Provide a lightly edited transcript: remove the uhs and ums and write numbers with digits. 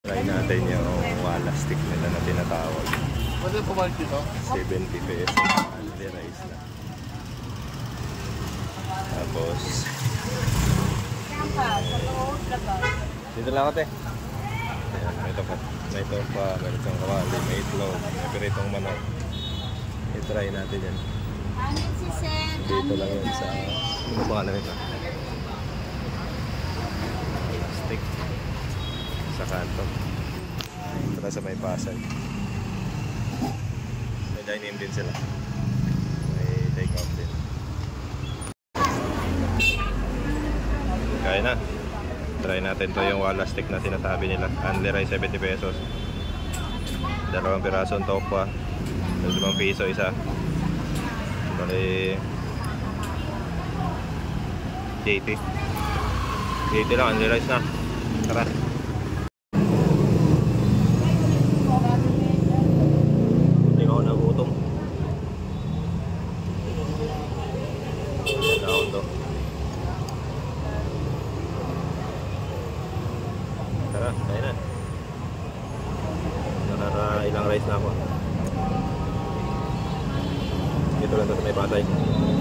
Try natin yung wala stick nila na tinatawag. Pwede pumalit dito? 70 pesos. Only rice na. Tapos dito lang ate. Ayan, may ito pa. Meron siyang kawali, may itlog, may piritong manok. I-try natin yan. Dito lang yan sa ano ba pangalan nito? Stick sa kanto. Ito na sa may Pasay. May dine-in din sila. May take-out din. Kaya na. Try natin to yung wala stick na sinasabi nila. Only rice 70 pesos. 2 pirasong tokwa. 5 piso isa. Bali 80 lang, only rice na. Tara. Hindi ako nagutom. Hindi ako to. Tara, kaya na. Ilang rice na ako. Dito lang ito sa may Pasay.